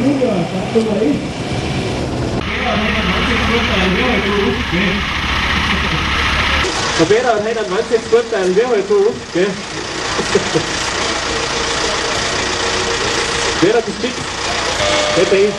Der Peter hat heute einen Mannschaftsvorteil, wer halt du, gell? Peter, das stimmt. Peter, ich.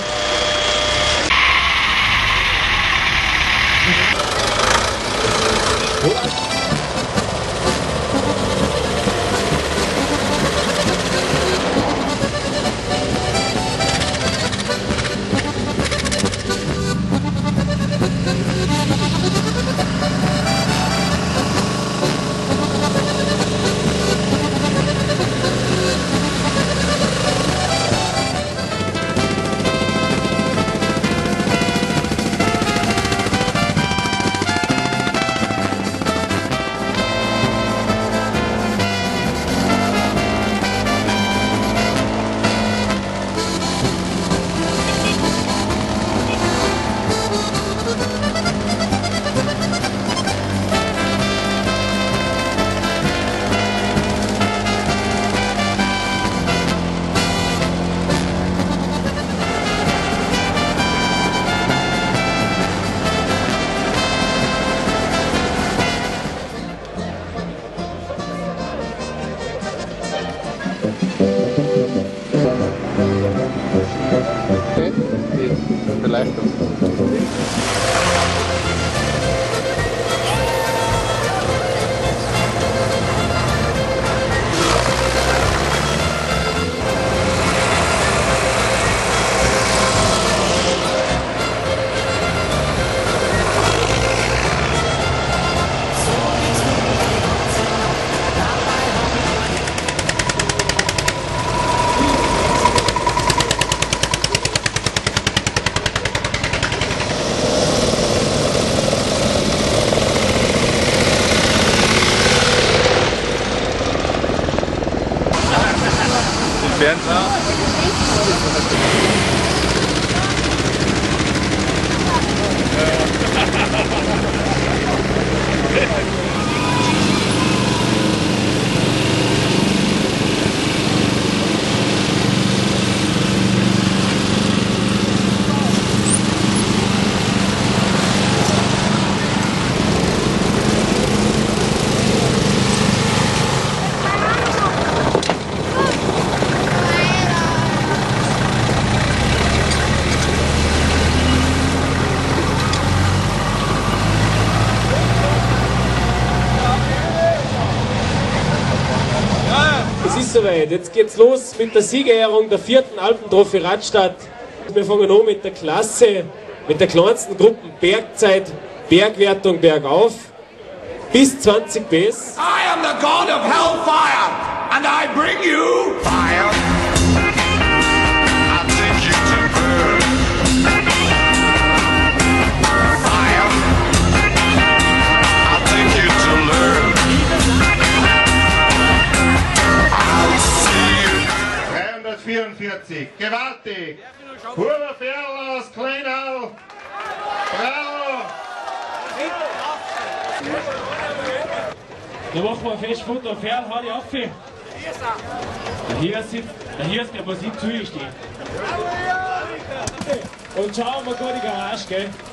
Vielleicht. Bernd, Es ist soweit, jetzt geht's los mit der Siegerehrung der 4. Alpentrophy Radstadt. Wir fangen an mit der Klasse, mit der kleinsten Gruppen Bergzeit, Bergwertung bergauf, bis 20 PS. I am the god of hellfire, and I bring you fire. I take you to burn. Fire. I take you to learn. I'll see you. 344, gewaltig. Huber Ferl aus Kleinau. Bravo. Da machen wir ein Festfoto. Ferl, hau dich auf. Der hier ist der, was ihm zustehen. Und schauen wir mal die Garage, gell?